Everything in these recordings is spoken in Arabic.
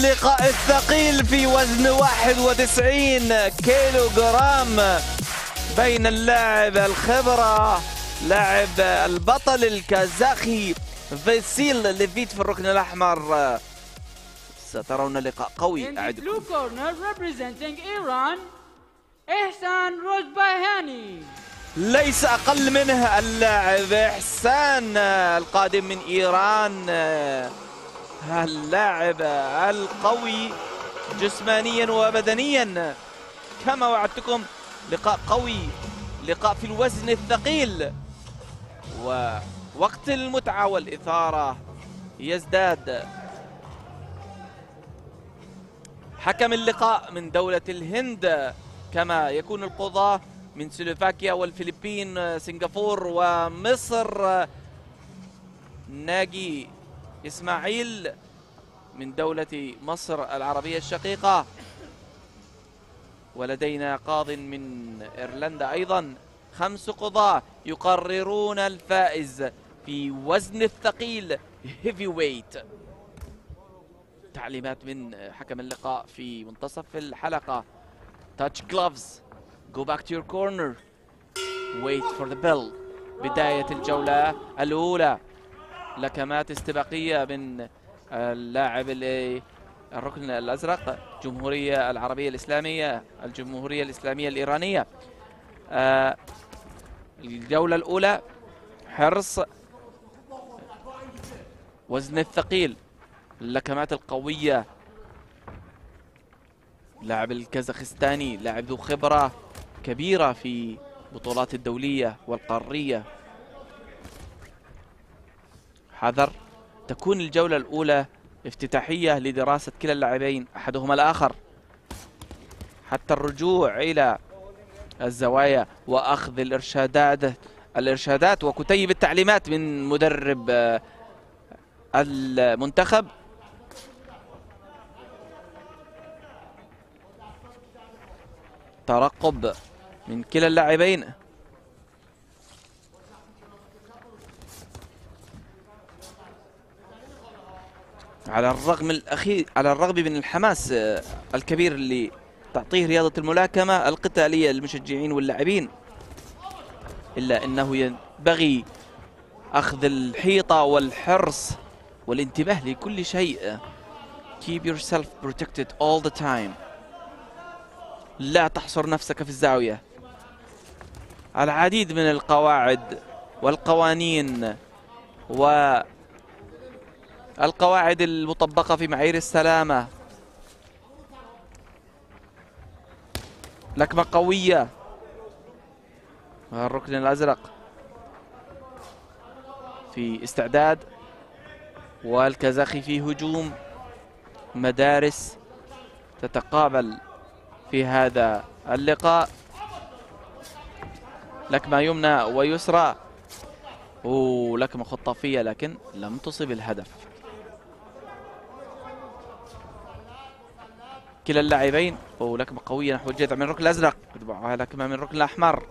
اللقاء الثقيل في وزن 91 كيلو جرام بين اللاعب الخبرة لاعب البطل الكازاخي فاسيل ليفيت في الركن الأحمر. سترون لقاء قوي أعدكم. ليس أقل منه اللاعب إحسان القادم من إيران، اللاعب القوي جسمانيا وبدنيا. كما وعدتكم لقاء قوي، لقاء في الوزن الثقيل، ووقت المتعة والإثارة يزداد. حكم اللقاء من دولة الهند، كما يكون القضاة من سلوفاكيا والفلبين سنغافور ومصر. ناجي إسماعيل من دولة مصر العربية الشقيقة، ولدينا قاض من إيرلندا أيضا. 5 قضاة يقررون الفائز في وزن الثقيل هيفي ويت. تعليمات من حكم اللقاء في منتصف الحلقة: touch gloves, go back to your corner, wait for the bell. بداية الجولة الأولى، لكمات استباقية من اللاعب الركن الأزرق، الجمهورية العربية الإسلامية، الجمهورية الإسلامية الإيرانية. الجولة الأولى حرص وزن الثقيل، اللكمات القوية. لاعب الكازاخستاني لاعب ذو خبرة كبيرة في بطولات الدولية والقارية. حذر، تكون الجولة الأولى افتتاحية لدراسة كلا اللاعبين أحدهما الآخر، حتى الرجوع إلى الزوايا وأخذ الإرشادات وكتيب التعليمات من مدرب المنتخب. ترقب من كلا اللاعبين. على الرغم من الحماس الكبير اللي تعطيه رياضة الملاكمة القتالية للمشجعين واللاعبين، إلا أنه ينبغي أخذ الحيطة والحرص والانتباه لكل شيء. Keep yourself protected all the time. لا تحصر نفسك في الزاوية. العديد من القواعد والقوانين والقواعد المطبقة في معايير السلامة. لكمة قوية. الركن الأزرق في استعداد، والكازاخي في هجوم. مدارس تتقابل في هذا اللقاء، لكمة يمنى ويسرى، ولكمة خطافية لكن لم تصب الهدف. كلا اللاعبين ولكمة قوية نحو الجذع من الركن الأزرق، يتبعها لكمة من الركن الأحمر.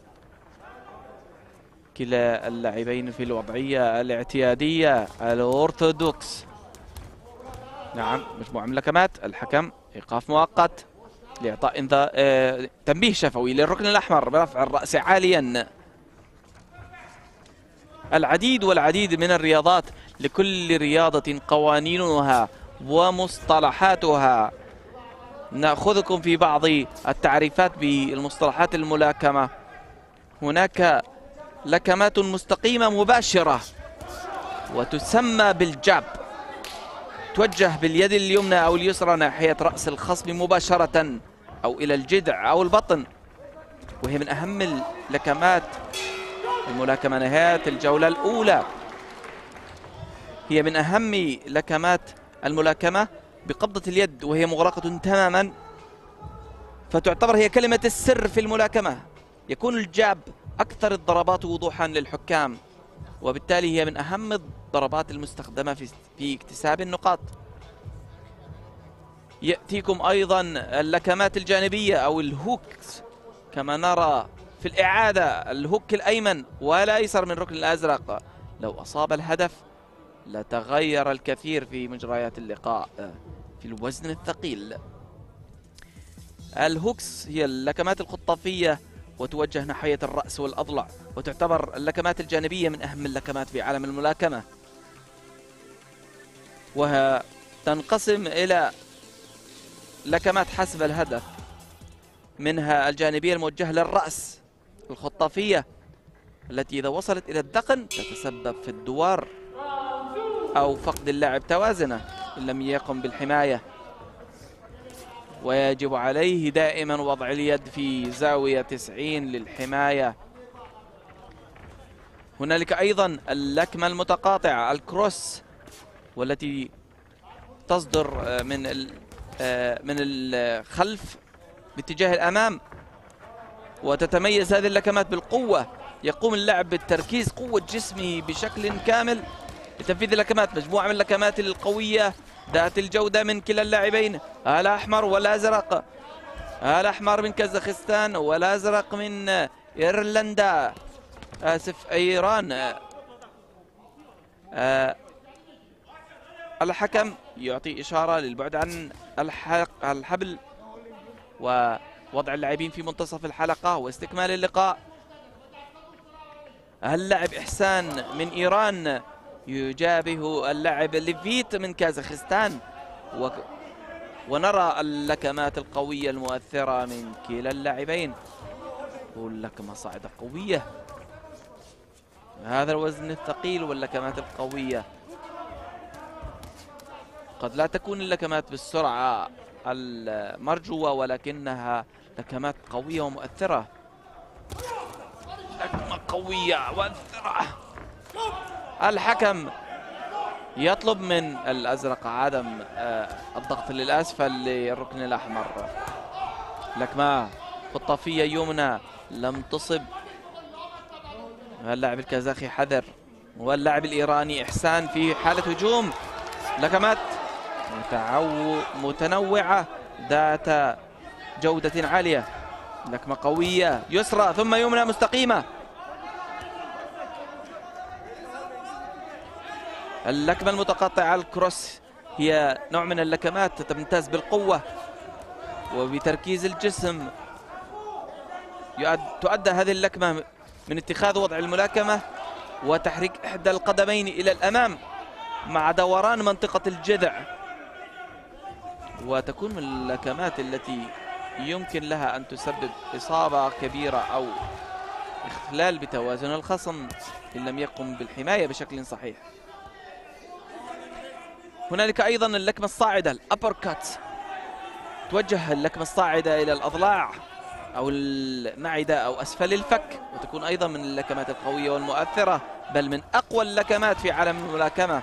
كلا اللاعبين في الوضعية الاعتيادية الأورثودوكس. نعم، مجموعة من اللكمات. الحكم إيقاف مؤقت لإعطاء تنبيه شفوي للركن الأحمر برفع الرأس عاليا. العديد والعديد من الرياضات، لكل رياضة قوانينها ومصطلحاتها. نأخذكم في بعض التعريفات بالمصطلحات الملاكمة. هناك لكمات مستقيمة مباشرة وتسمى بالجاب، توجه باليد اليمنى أو اليسرى ناحية رأس الخصم مباشرة أو إلى الجذع أو البطن، وهي من أهم اللكمات الملاكمة. نهاية الجولة الأولى هي من أهم لكمات الملاكمة بقبضة اليد، وهي مغلقة تماما، فتعتبر هي كلمة السر في الملاكمة. يكون الجاب أكثر الضربات وضوحا للحكام، وبالتالي هي من أهم الضربات المستخدمة في اكتساب النقاط. يأتيكم أيضا اللكمات الجانبية أو الهوكس، كما نرى في الإعادة. الهوك الأيمن والأيسر من الركن الأزرق لو أصاب الهدف لتغير الكثير في مجريات اللقاء. في الوزن الثقيل. الهوكس هي اللكمات الخطافية وتوجه ناحية الرأس والأضلع، وتعتبر اللكمات الجانبية من أهم اللكمات في عالم الملاكمة، وتنقسم إلى لكمات حسب الهدف، منها الجانبية الموجهة للرأس الخطافية التي إذا وصلت إلى الذقن تتسبب في الدوار أو فقد اللاعب توازنه إن لم يقم بالحماية، ويجب عليه دائما وضع اليد في زاوية 90 للحماية. هنالك أيضا اللكمة المتقاطعة الكروس، والتي تصدر من الخلف باتجاه الأمام، وتتميز هذه اللكمات بالقوة. يقوم اللاعب بالتركيز قوة جسمه بشكل كامل لتنفيذ اللكمات، مجموعة من اللكمات القوية ذات الجودة من كلا اللاعبين، الأحمر والأزرق، الأحمر من كازاخستان والأزرق من إيرلندا، إيران. الحكم يعطي إشارة للبعد عن الحبل ووضع اللاعبين في منتصف الحلقة واستكمال اللقاء. اللاعب إحسان من إيران يجابه اللاعب ليفيت من كازاخستان، ونرى اللكمات القوية المؤثرة من كلا اللاعبين، واللكمة صاعدة قوية، هذا الوزن الثقيل واللكمات القوية. قد لا تكون اللكمات بالسرعة المرجوة، ولكنها لكمات قوية ومؤثرة، لكمة قوية ومؤثرة. الحكم يطلب من الأزرق عدم الضغط للأسفل للركن الأحمر. لكمة خطافية يمنى لم تصب، اللاعب الكازاخي حذر، واللاعب الإيراني إحسان في حالة هجوم. لكمات متنوعة ذات جودة عالية، لكمة قوية يسرى ثم يمنى مستقيمة. اللكمة المتقطعة الكروس هي نوع من اللكمات تمتاز بالقوة وبتركيز الجسم. تؤدى هذه اللكمة من اتخاذ وضع الملاكمة وتحريك إحدى القدمين إلى الأمام مع دوران منطقة الجذع، وتكون من اللكمات التي يمكن لها أن تسبب إصابة كبيرة أو إخلال بتوازن الخصم إن لم يقم بالحماية بشكل صحيح. هنالك أيضا اللكمة الصاعدة الأبر كات، توجه اللكمة الصاعدة إلى الأضلاع أو المعدة أو أسفل الفك، وتكون أيضا من اللكمات القوية والمؤثرة، بل من أقوى اللكمات في عالم الملاكمة.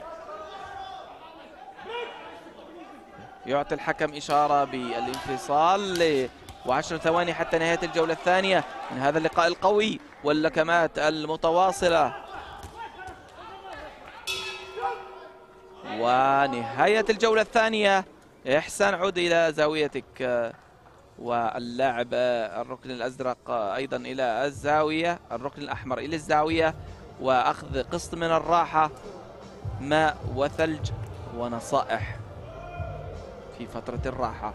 يعطي الحكم إشارة بالانفصال و10 ثواني حتى نهاية الجولة الثانية من هذا اللقاء القوي واللكمات المتواصلة. ونهاية الجولة الثانية. إحسان عود إلى زاويتك، واللاعب الركن الأزرق أيضا إلى الزاوية، الركن الأحمر إلى الزاوية، وأخذ قسط من الراحة، ماء وثلج ونصائح في فترة الراحة.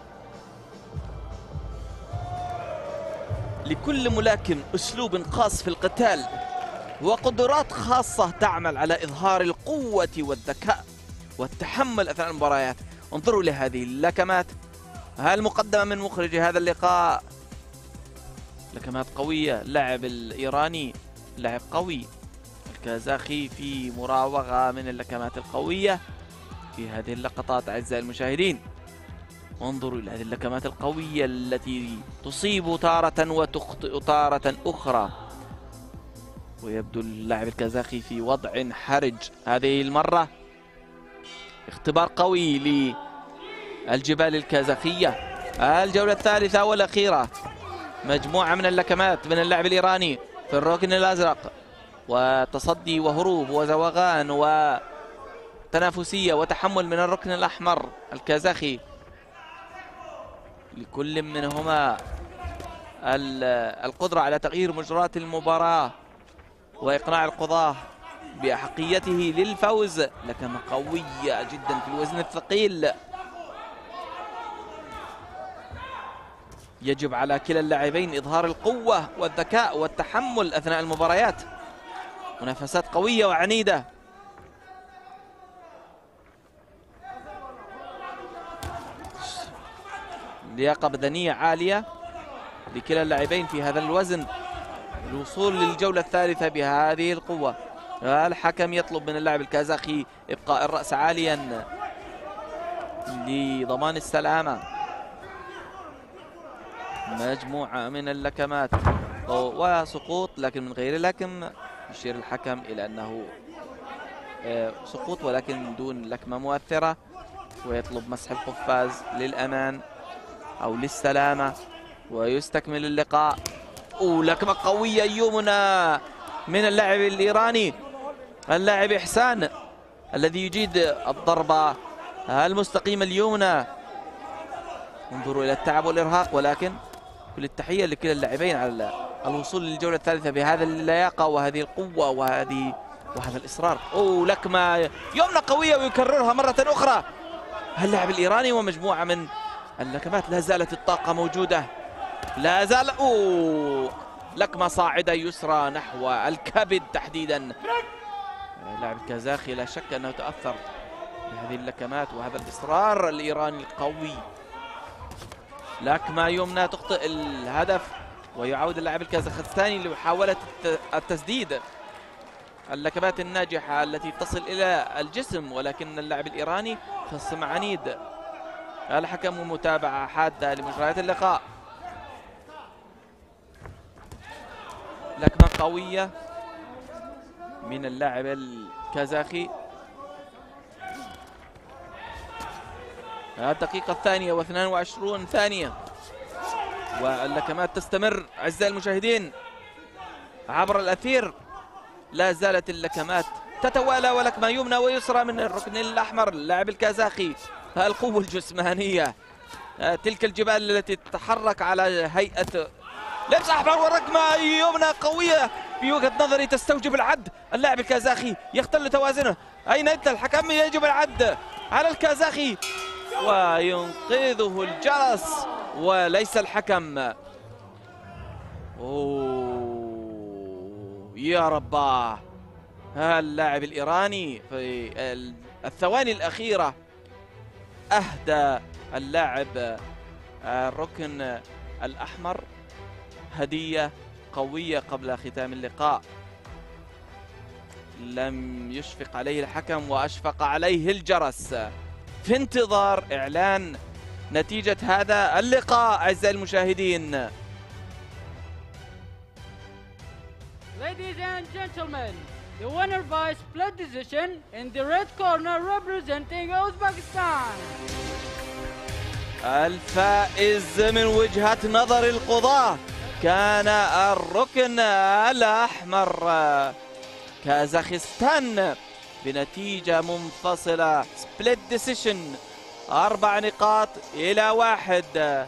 لكل ملاكم أسلوب خاص في القتال وقدرات خاصة تعمل على إظهار القوة والذكاء والتحمل أثناء المباريات. انظروا لهذه اللكمات المقدمة من مخرج هذا اللقاء، لكمات قوية. اللاعب الإيراني لاعب قوي، الكازاخي في مراوغة من اللكمات القوية في هذه اللقطات أعزائي المشاهدين. انظروا إلى هذه اللكمات القوية التي تصيب تارة وتخطئ تارة أخرى، ويبدو اللاعب الكازاخي في وضع حرج هذه المرة. اختبار قوي للجبال الكازاخية. الجولة الثالثة والأخيرة، مجموعة من اللكمات من اللاعب الإيراني في الركن الأزرق، وتصدي وهروب وزوغان وتنافسية وتحمل من الركن الأحمر الكازاخي. لكل منهما القدرة على تغيير مجريات المباراة وإقناع القضاة بأحقيته للفوز، لكن قوية جدا في الوزن الثقيل. يجب على كلا اللاعبين إظهار القوة والذكاء والتحمل أثناء المباريات. منافسات قوية وعنيدة. لياقة بدنية عالية لكلا اللاعبين في هذا الوزن، الوصول للجولة الثالثة بهذه القوة. الحكم يطلب من اللاعب الكازاخي إبقاء الرأس عاليا لضمان السلامة. مجموعة من اللكمات وسقوط، لكن من غير لكم. يشير الحكم إلى أنه سقوط ولكن دون لكمة مؤثرة، ويطلب مسح القفاز للأمان أو للسلامة ويستكمل اللقاء. لكمة قوية يمنى من اللاعب الإيراني، اللاعب إحسان، الذي يجيد الضربة المستقيمة اليمنى. انظروا إلى التعب والإرهاق، ولكن كل التحية لكلا اللاعبين على الوصول للجولة الثالثة بهذه اللياقة وهذه القوة وهذا الإصرار. لكمة يمنى قوية ويكررها مرة أخرى اللاعب الإيراني. ومجموعة من اللكمات لا زالت الطاقة موجودة، لا زال. لكمة صاعدة يسرى نحو الكبد تحديدا. اللاعب الكازاخي لا شك أنه تأثر بهذه اللكمات وهذا الإصرار الإيراني القوي. لكمة يمنى تخطئ الهدف، ويعود اللاعب الكازاخستاني لمحاولة التسديد. اللكمات الناجحة التي تصل إلى الجسم، ولكن اللاعب الإيراني خصم عنيد. الحكم متابعة حادة لمجريات اللقاء. لكمة قوية من اللاعب الكازاخي. الدقيقة 22 ثانية واللكمات تستمر أعزائي المشاهدين عبر الأثير. لا زالت اللكمات تتوالى، ولكمة يمنى ويسرى من الركن الأحمر. اللاعب الكازاخي القوة الجسمانية، تلك الجبال التي تتحرك على هيئة لبس أحمر. وركمة يمنى قوية في وجهة نظري تستوجب العد. اللاعب الكازاخي يختل توازنه. أين أنت؟ الحكم يجب العد على الكازاخي وينقذه الجرس وليس الحكم. يا رباه، اللاعب الإيراني في الثواني الأخيرة أهدى اللاعب الركن الأحمر هدية قوية قبل ختام اللقاء. لم يشفق عليه الحكم وأشفق عليه الجرس في انتظار إعلان نتيجة هذا اللقاء أعزائي المشاهدين. Ladies and gentlemen, the winner by split decision in the red corner representing Uzbekistan. الفائز من وجهة نظر القضاة كان الركن الأحمر كازاخستان بنتيجة منفصلة split decision 4 نقاط إلى 1.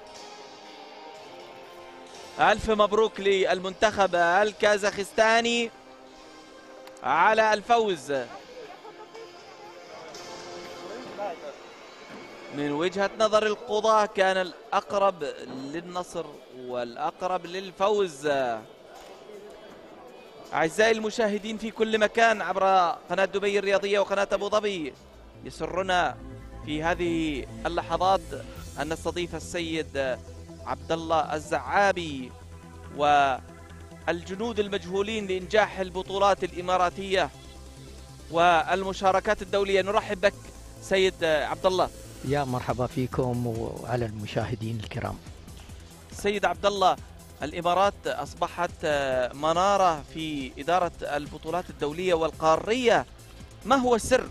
ألف مبروك للمنتخب الكازاخستاني على الفوز. من وجهة نظر القضاة كان الأقرب للنصر والأقرب للفوز. أعزائي المشاهدين في كل مكان عبر قناة دبي الرياضية وقناة أبو ظبي، يسرنا في هذه اللحظات أن نستضيف السيد عبد الله الزعابي والجنود المجهولين لإنجاح البطولات الإماراتية والمشاركات الدولية. نرحب بك سيد عبد الله. يا مرحبا فيكم وعلى المشاهدين الكرام. سيد عبد الله، الإمارات أصبحت منارة في إدارة البطولات الدولية والقارية، ما هو السر؟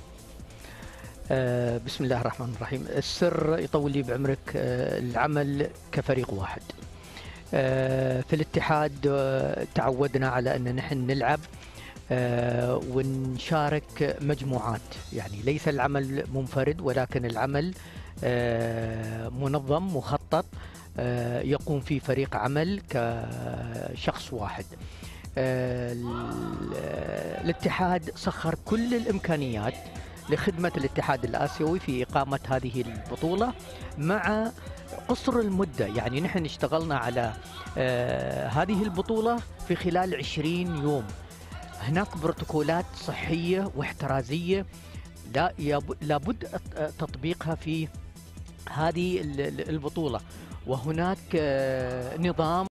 بسم الله الرحمن الرحيم. السر يطول لي بعمرك العمل كفريق واحد. في الاتحاد تعودنا على أن نحن نلعب ونشارك مجموعات، يعني ليس العمل منفرد ولكن العمل منظم مخطط يقوم فيه فريق عمل كشخص واحد. الاتحاد سخر كل الإمكانيات لخدمة الاتحاد الآسيوي في إقامة هذه البطولة مع قصر المدة. يعني نحن اشتغلنا على هذه البطولة في خلال 20 يوم. هناك بروتوكولات صحية واحترازية لابد تطبيقها في هذه البطولة، وهناك نظام